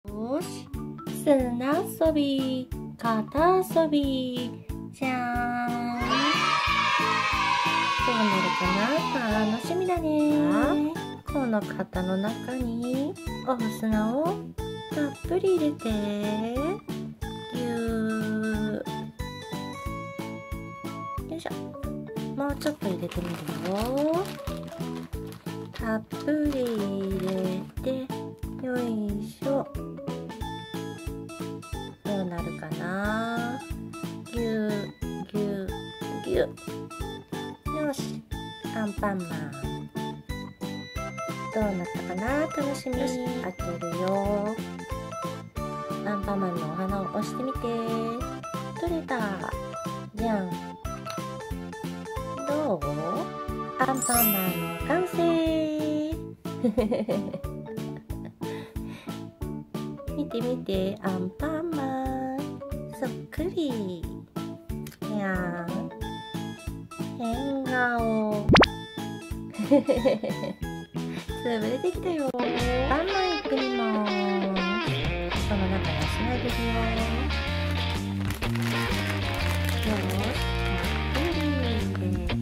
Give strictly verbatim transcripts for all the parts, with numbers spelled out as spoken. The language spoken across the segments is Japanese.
よし、砂遊び、肩遊び、じゃーん。どうなるかな、楽しみだね。この肩の中にお砂をたっぷり入れて、ぎゅー。よいしょ。もうちょっと入れてみるよ。たっぷり入れて、よいしょ。どうなるかな。ぎゅーぎゅーぎゅー。よし、アンパンマン。どうなったかな、楽しみ。開けるよ。アンパンマンのお花を押してみて。取れた。じゃん。どう？アンパンマンの完成。見て見て、アンパンマンそっくり。いやー、変顔。潰れてきたよ。パンマン行ってみます。その中にしないですよ。よーし、たっぷり入れて、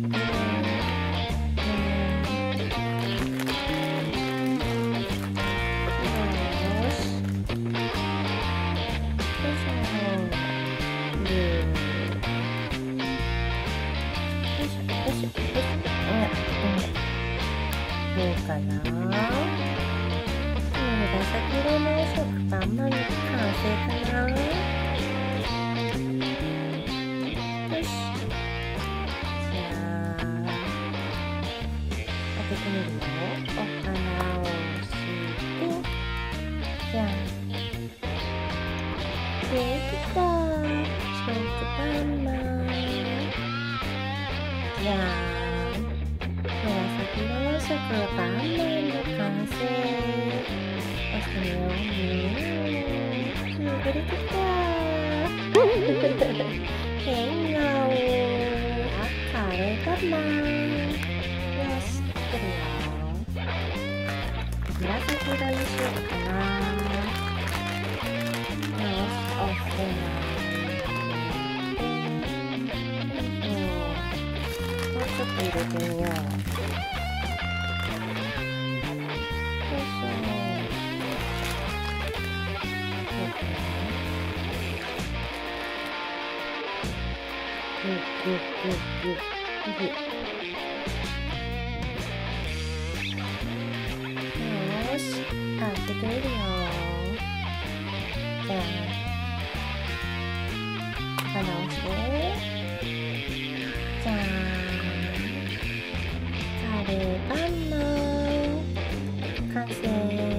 よーし、よいしょ、ぐー、よいしょよいしょよいしょ、どうかな。紫色の食パンマン完成かな。よし、じゃあ開けてみるよ。お花をして、じゃん、できた食パンマン。じゃあ紫色の食パンマンの完成。押してみよう。潰れてきた。変顔。あ、カレーパンマン。よし、作るよ。紫色にしようかな。よし、押してもうちょっと入れてみよう。ギュッギュッギュッギュッギュッ。よーし、開けてみるよ。じゃん、鼻をして、じゃーん、カレーパンマン完成。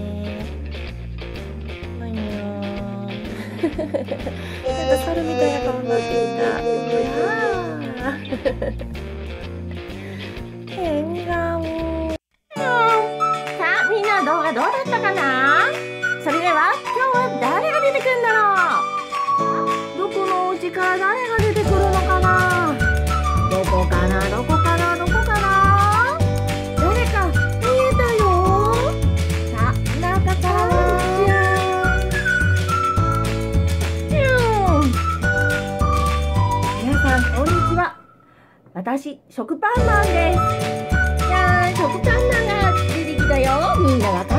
ほにょーん。なんか猿みたいな顔になってきた。変顔。さあ、みんな動画どうだったかな。それでは今日は誰が出てくるんだろう。どこのお家から誰が出てくるのかな。どこかなどこかなどこかな。誰か見えたよ。さあ、中からじゃん。皆さんこんにちは。私、食パンマンです。じゃーん、食パンマンが出てきたよ。みんなわか